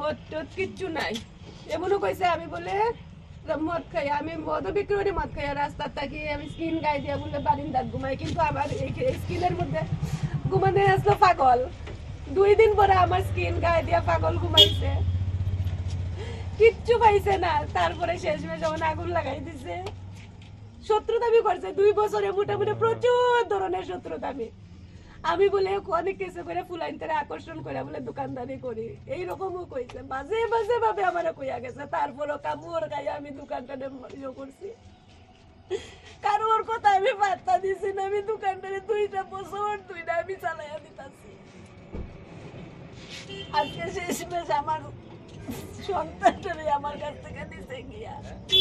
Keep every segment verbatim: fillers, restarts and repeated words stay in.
মদ টদ কিচ্ছু নাই। এমনও কইছে আমি বলে মদ খাই, আমি মদ বিক্রি করি, মদ খাই, রাস্তার থাকি আমি স্কিন গাই দিয়া বলে বারিন্দার ঘুমাই। কিন্তু আমার এই স্কিনের মধ্যে ঘুমানো আসলো পাগল। দুই দিন পরে আমার স্কিন গায়ে দিয়া পাগল ঘুমাইছে, কিচ্ছু পাইছে না। তারপরে শেষমেশ যখন আগুন লাগাই দিছে, শত্রুতামি করছে দুই বছরে মোটামুটি প্রচুর ধরনের শত্রুতামি। আমি বলে অনেক কিছু করে ফুলাইনটারে আকর্ষণ করে বলে দোকানদারি করি, এইরকমও কইছে, বাজে বাজে ভাবে আমার কইয়া গেছে। তারপরও কাপড় গায়ে আমি দোকানটারে ইয়ে করছি, কারোর কথা আমি পাত্তা দিছি না। আমি দোকানটারে দুইটা বছর দুইটা আমি চালাইয়া দিতাছি। আজকে শেষমেশ আমার সন্তানটারে আমার কাছ থেকে নিচে গিয়া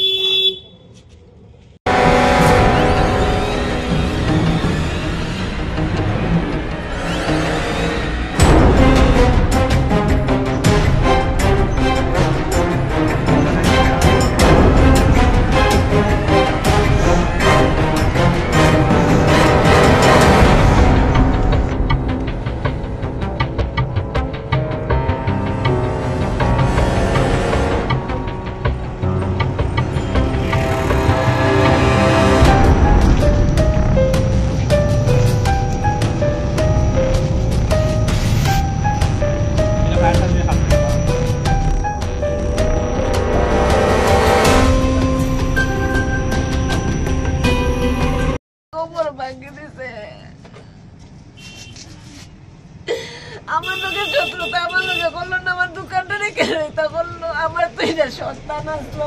আমার লোকের শত্রুতা আমার লোকে করলো না। আমার দোকানটা রেখে রইতা করলো। আমার তো এটা সন্তান আসলো,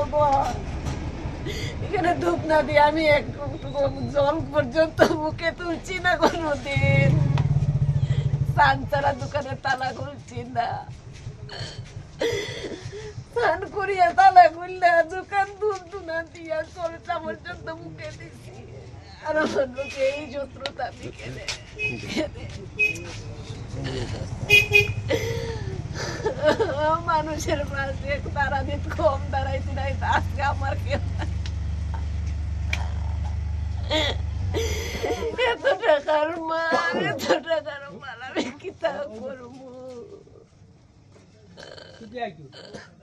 এখানে ধূপ না দিয়ে আমি একটু জল পর্যন্ত মুখে তুলছি না কোনোদিন। স্নান ছাড়া দোকানের তালা খুলছি না, স্নান করিয়া তালা খুললে দোকান ধূপ ধুনা দিয়া চলটা পর্যন্ত মুখে দিচ্ছি। আর আমার লোকে এই শত্রুতা আমি কেনে মানুষের পাশে তারা দিন কম দাঁড়াইতে নাই, আজকে আমার কেউ এত টাকার মাল, এত টাকার মাল আমি কি তা করবো?